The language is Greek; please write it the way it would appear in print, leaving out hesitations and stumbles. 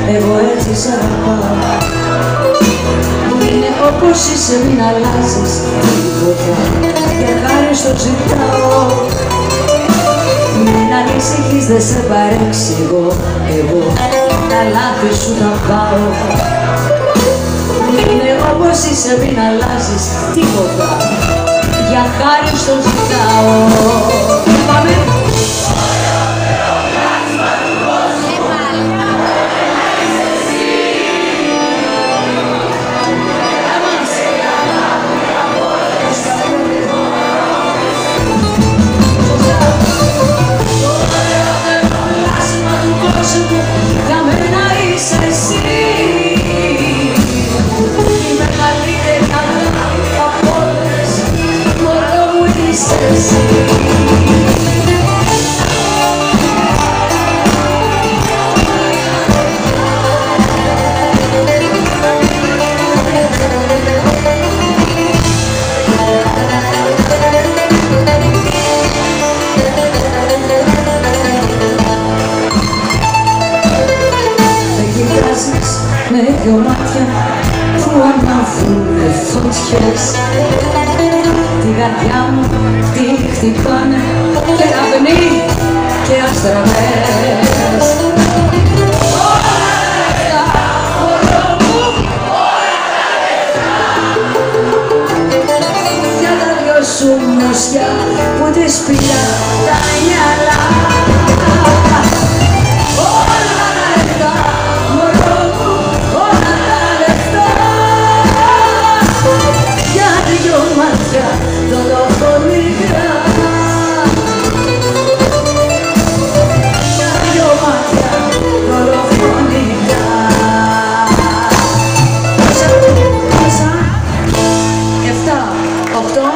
εγώ έτσι σ' αγαπάω. Είναι όπως είσαι, μην αλλάζεις τίποτα, για χάρη στο ζητάω. Μην ανησυχείς, δεν σε παρέξηγω εγώ, τα λάθη σου θα πάω. Είναι όπως είσαι, μην αλλάζεις τίποτα, για χάρη στο ζητάω. Πάμε! Για μένα είσαι εσύ, η μεγαλύτερη αγάπη από όλες, μόνο μου είσαι εσύ. Με δυο μάτια που ανάβουνε φωτιές, την καρδιά μου τη χτυπάνε και καπνί και αστραπές.